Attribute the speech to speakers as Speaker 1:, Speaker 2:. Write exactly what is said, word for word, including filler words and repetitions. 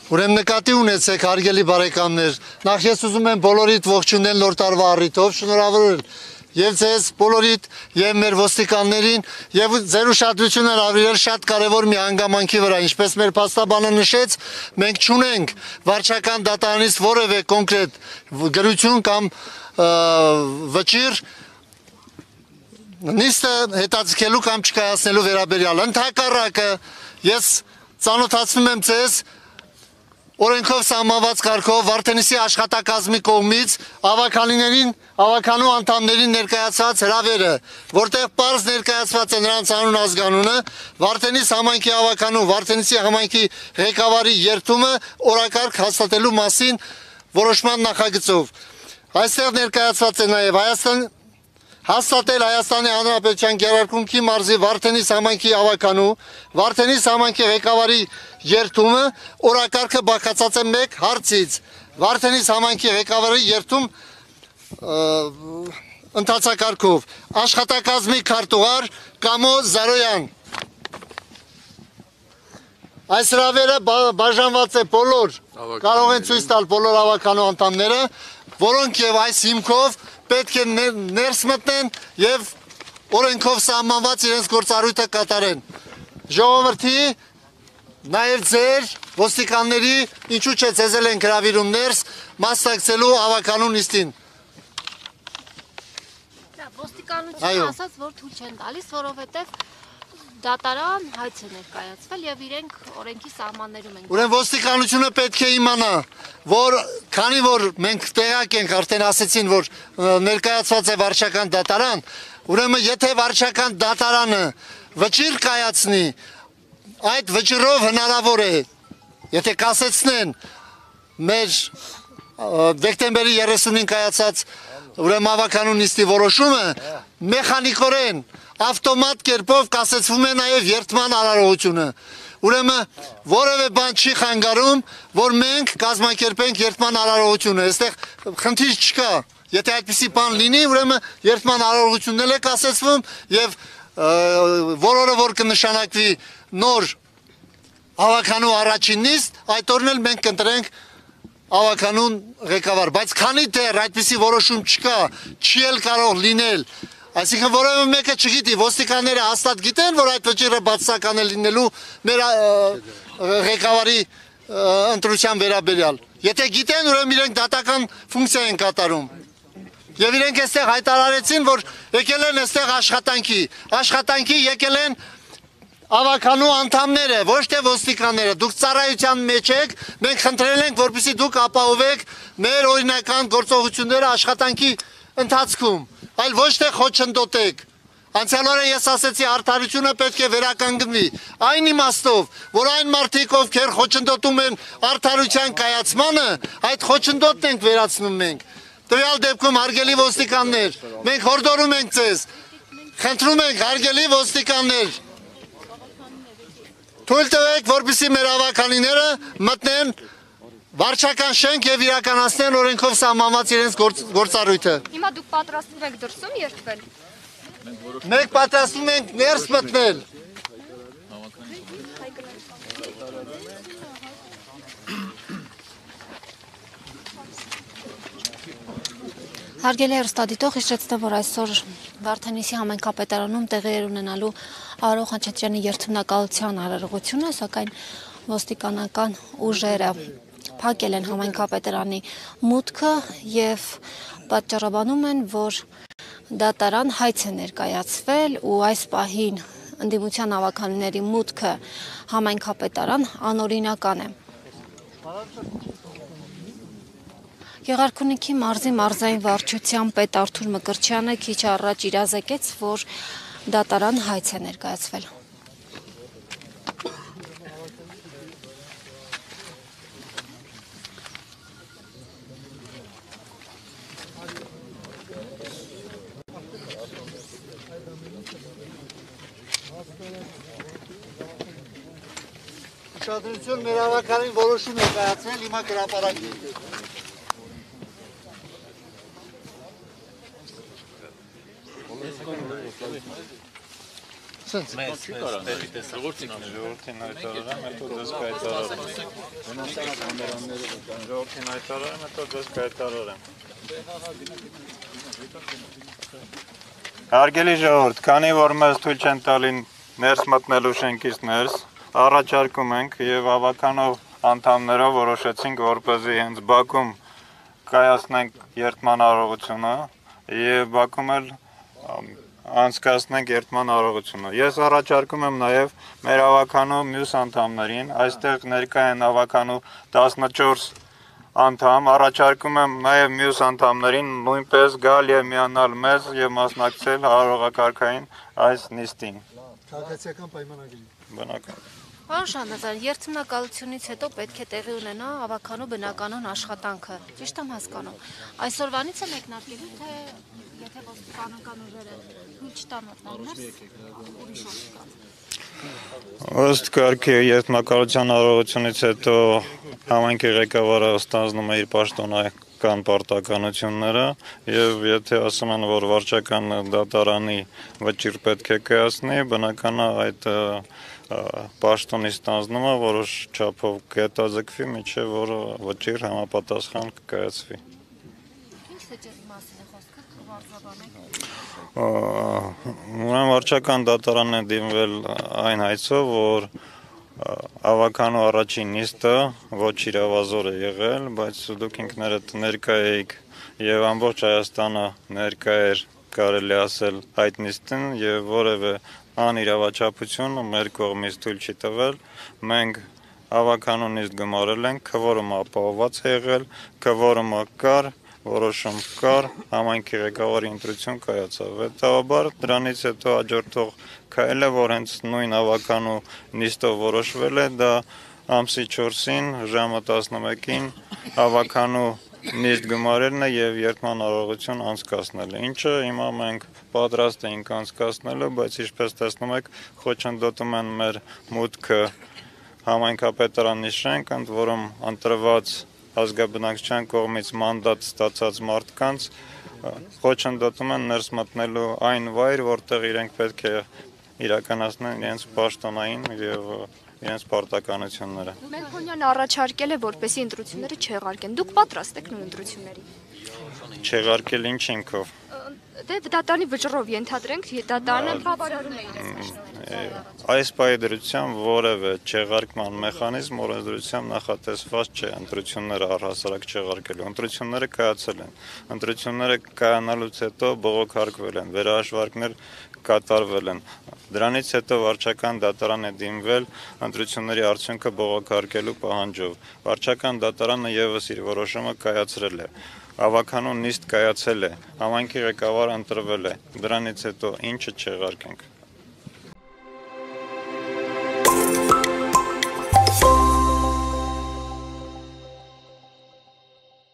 Speaker 1: Ուրեմն նկատի ունեցեք հարգելի բարեկամներ, նախ ես ուզում եմ բոլորիդ ողջունել նոր տարվա առիթով, շնորհավորել եւ ձեզ բոլորիդ եւ մեր ոստիկաններին եւ ձեր ուշադրությունը հրավիրել շատ կարեւոր մի հանգամանքի վրա, ինչպես մեր փաստաբանը նշեց, մենք չունենք վարչական դատարանից որևէ կոնկրետ գրություն կամ վճիռ նիստը հետաձգելու կամ չկայացնելու վերաբերյալ։ Ընդհակառակը ես ծանոթացնում եմ ձեզ օրենքով սահմանված կարգով Վարդենիսի աշխատակազմի կողմից ավականիներին, ավականու անդամներին ներկայացված հրավերը, որտեղ պարզ ներկայացված է նրանց անուն ազգանունը, Վարդենիս համայնքի ավականու, Վարդենիսի համայնքի ղեկավարի երդումը օրակարգ հաստատելու մասին որոշման նախագծով։ Այստեղ ներկայացված է նաև Հայաստան հաստատել Հայաստանի Հանրապետության Գերարքունքի մարզի Վարդենիս համայնքի ավականու, Վարդենիս համայնքի ղեկավարի երդումը օրակարգը բաղկացած է մեկ հարցից։ Վարդենիս համայնքի ղեկավարի երդում ընթացակարգով աշխատակազմի քարտուղար Կամո Զարոյան։ Այս հրավերը բաժանված է բոլոր, կարող են ցույց տալ բոլոր ավականու անդամները, որոնք եւ այս հիմքով պետք է ներս մտնեն եւ օրենքով սահմանված իրենց գործառույթը կատարեն։ Ժողովրդի, նաեւ ձեր ոստիկանների, ինչու՞ չէ ձեզ էլ են հրավիրում ներս մասնակցելու ավականու նիստին։
Speaker 2: Ոստիկանությունը ասաց, որ թույլ չեն տալիս, որովհետեւ դատարան հայց է ներկայացվել եւ իրենք օրենքի սահմաններում են։
Speaker 1: Ուրեմն ոստիկանությունը պետք է իմանա, որ քանի որ մենք տեղյակ ենք, արդեն ասեցին, որ ներկայացված է վարչական դատարան, ուրեմն եթե վարչական դատարանը վճիռ կայացնի, այդ վճիռով հնարավոր է, եթե կասեցնեն մեր դեկտեմբերի երեսունին կայացած ուրեմն ավականու նիստի որոշումը, մեխանիկորեն ավտոմատ կերպով կասեցվում է նաև երդման արարողությունը։ Ուրեմն որևէ բան չի խանգարում, որ մենք կազմակերպենք երդման արարողությունը։ Այստեղ խնդիր չկա։ Եթե այդպիսի բան լինի, ուրեմն երդման արարողությունն էլ է կասեցվում եւ որորը որ կնշանակվի նոր ավականու առաջին նիստ, այդ օրն էլ մենք կընտրենք ավականուն ղեկավար, բայց քանի դեռ այդպիսի որոշում չկա, չի էլ կարող լինել, այսինքն որևէ մեկը չգիտի, ոստիկանները հաստատ գիտեն, որ այդ վճիռը բացասական է լինելու մեր ղեկավարի ընտրության վերաբերյալ։ Եթե գիտեն, ուրեմն իրենք դատական ֆունկցիա են կատարում։ Եվ իրենք այստեղ հայտարարեցին, որ եկել են այստեղ աշխատանքի, աշխատանքի եկել են ավականու անդամները, ոչ թե ոստիկանները, դուք ծառայության մեջ եք, մենք խնդրել ենք, որպեսզի դուք ապահովեք մեր օրինական գործողությունները աշխատանքի ընթացքում, այլ ոչ թե խոչընդոտեք։ Անցյալ օրը ես ասեցի, արդարությունը պետք է վերականգնվի, այն իմաստով, որ այն մարդիկ, ովքեր խոչընդոտում են արդարության կայացմանը, այդ խոչընդոտն ենք վերացնում մենք։ Տվյալ դեպքում հարգելի ոստիկաններ, մենք հորդորում ենք ձեզ, խնդրում ենք հարգելի ոստիկաններ, թույլ տվեք, որպեսզի մեր ավականիները մտնեն վարչական շենք եւ իրականացնեն օրենքով սահմանված իրենց գործառույթը։
Speaker 2: Հիմա դուք պատրաստվում եք դրսում երդվել։
Speaker 1: Մենք պատրաստվում ենք ներս մտնել։
Speaker 2: Հարգելի հեռուստադիտող, հիշեցնեմ, որ այսօր Վարդենիսի համայնքապետարանում տեղի էր ունենալու Արարող Խաչատրյանի երդմնակալության արարողությունը, սակայն ոստիկանական ուժերը փակել են համայնքապետարանի մուտքը եւ պատճառաբանում են, որ դատարան հայց է ներկայացվել ու այս պահին ընդդիմության ավականիների մուտքը համայնքապետարան անօրինական է։ Գեղարքունիքի մարզի մարզային վարչության պետ Արթուր Մկրտչյանը քիչ առաջ իրազեկեց, որ դատարան հայց է ներկայացվել։
Speaker 1: Ուշադրություն, մեր ավականին որոշում է կայացնել, հիմա գրապարակի։ Սենց։
Speaker 3: Ժողովրդին հայտարարեմ, հետո դες կայտարարեմ։ Ժողովրդին հայտարարեմ, հետո դες կայտարարեմ։ Հարգելի ժողովուրդ, քանի որ մեզ թույլ չեն տալի ներս մտնելու շենքից ներս, առաջարկում ենք եւ ավականով անդամներով որոշեցինք, որպեսզի հենց Բաքում կայացնենք երթման արարողությունը եւ Բաքում էլ անցկացնենք երթման արարողությունը։ Ես առաջարկում եմ նաեւ մեր ավականու մյուս անդամներին, այստեղ ներկա են ավականու տասնչորս անդամ, առաջարկում եմ նաեւ մյուս անդամներին նույնպես գալ եւ միանալ մեզ եւ մասնակցել արարողակարգային այս նիստին։
Speaker 1: Քաղաքացիական պայմանագրի։
Speaker 3: Բնական։
Speaker 2: Պարոն Շանազարյան, երթմնակալությունից հետո պետք է տեղի ունենա ավականու բնականon աշխատանքը, ճիշտ եմ հասկանում։ Այսօրվանից է մեկնարկելու, թե եթե ոստիկանական ուժերը թույլ չտան մտնել ներս, ուրիշ օր կա։
Speaker 3: Ըստ կարգի երթմնակալության արարողությունից հետո համայնքի ղեկավարը ստանձնում է իր պաշտոնական պարտականությունները եւ եթե ասում են, որ վարչական դատարանի վճիռ պետք է կայացնի, բնական է այդ պաշտոնի ստանձնումը որոշ չափով կհետաձգվի, մինչև որ վճիռ համապատասխան կկայացվի։
Speaker 2: Ինչ վճիռի մասին է խոսքը, կվարձաբանեք։
Speaker 3: Ուրեմն վարչական դատարանն է դիմվել այն հայցով, որ ավականու առաջին նիստը ոչ իրավազոր է եղել, բայց դուք ինքներդ ներկա էիք եւ ամբողջ Հայաստանը ներկա էր, կարելի ասել, այդ նիստին եւ որևէ անիրավաչափություն մեր կողմից թույլ չի տվել, մենք ավականու նիստ գումարել ենք, քվորումը ապահովված է եղել, քվորումը կար, որոշում կար, համայնքի ղեկավարի ընտրություն կայացավ։ Հետևաբար դրանից հետո հաջորդող քայլը, որ հենց նույն ավականու նիստով որոշվել է, դա ամսի չորսին ժամը տասնմեկին ավականու նիստ գումարելն է եւ երթման արարողություն անցկացնելը, ինչը հիմա մենք պատրաստ էինք անցկացնելու, բայց ինչպես տեսնում եք, խոչընդոտում են մեր մուտքը համայնքապետարանի շենք, ընդ որում ընտրված ազգաբնակչության կողմից մանդատ ստացած մարդկանց խոչընդոտում են ներս մտնելու այն վայր, որտեղ իրենք պետք է իրականացնեն իրենց պաշտոնային եւ իրենց պարտականությունները։
Speaker 4: Մելքոնյանը առաջարկել է, որպեսզի ընտրությունները չեղարկեն։ Դուք պատրաստ եք նույն ընտրությունների։
Speaker 3: Չեղարկել ինչ հիմքով։
Speaker 4: Դե դատարանի վճռով ենթադրենք, դատարանը բավարարում է իրենց։
Speaker 3: Այս պայդրությամբ որևէ չեղարկման մեխանիզմ օրենսդրությամբ նախատեսված չէ ընտրությունները առհասարակ չեղարկելու։ Ընտրությունները կայացել են։ Ընտրությունները կայանալուց հետո բողոքարկվել են, վերահաշվարկներ կատարվել են։ Դրանից հետո վարչական դատարան է դիմվել ընտրությունների արդյունքը բողոքարկելու պահանջով։ Վարչական դատարանը եւս իր որոշումը կայացրել է։ Ավականու նիստ կայացել է, համայնքի ղեկավարը ընտրվել է։ Դրանից հետո ինչը չեղարկենք։